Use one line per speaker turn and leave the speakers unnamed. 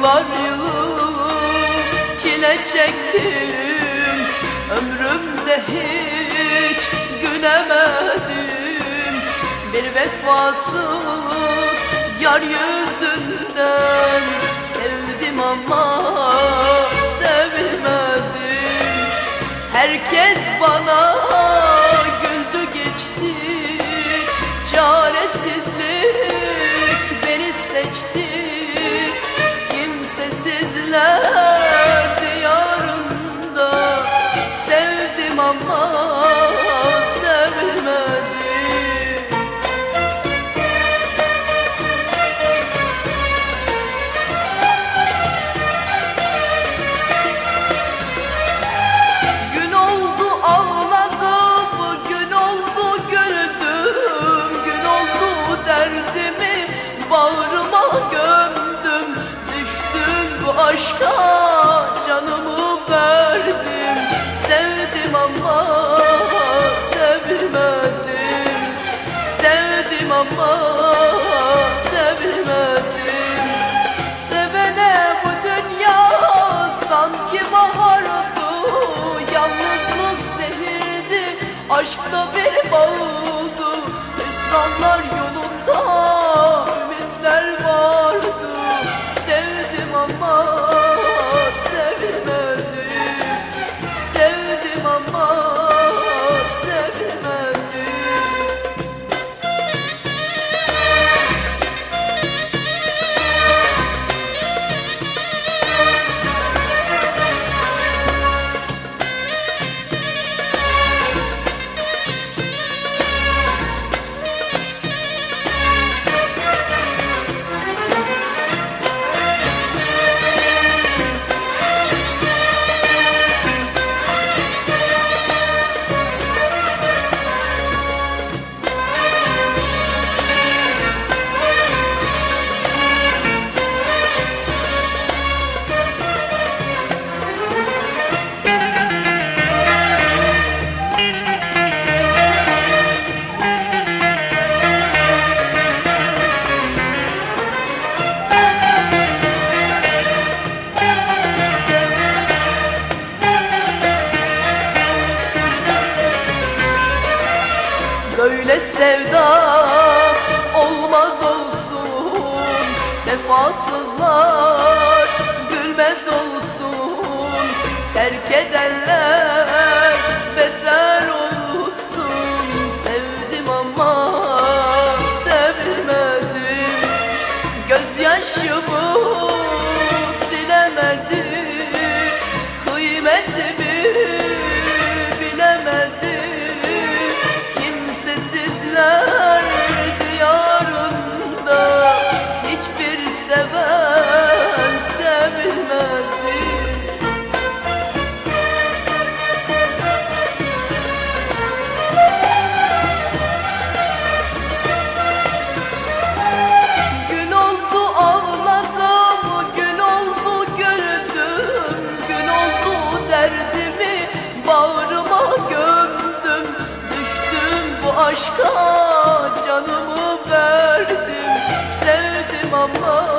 Yıllar yılı çile çektim, ömrümde hiç gülemedim. Bir vefasız yar yüzünden sevdim ama sevilmedim. Herkes bana güldü geçti, çaresizlik beni seçti. Kimsesizler diyarında sevdim ama sevilmedim. Gün oldu ağladım, gün oldu güldüm, gün oldu derdimi bağrıma gömdüm. Düştüm bu aşka, canımı verdim. Sevdim ama sevilmedim. Sevdim ama sevilmedim. Sevene bu dünya sanki bahardı, yalnızlık zehirdi, aşkta bir bağıldı. Hüsranlar yolunda ümitler vardı. Sevdim ama sevilmedim. Sevdim ama sevilmedim. Böyle sevda olmaz olsun, vefasızlar gülmez olsun, terk edenler beter olsun. Sevdim ama sevilmedim, gözyaşımı silemedim, kıymetimi bilemedim. Sizler diyarında hiçbir seven sevilmedi. Gün oldu ağladım, gün oldu güldüm, gün oldu derdimi bağrıma gömdüm. Bu aşka canımı verdim. Sevdim ama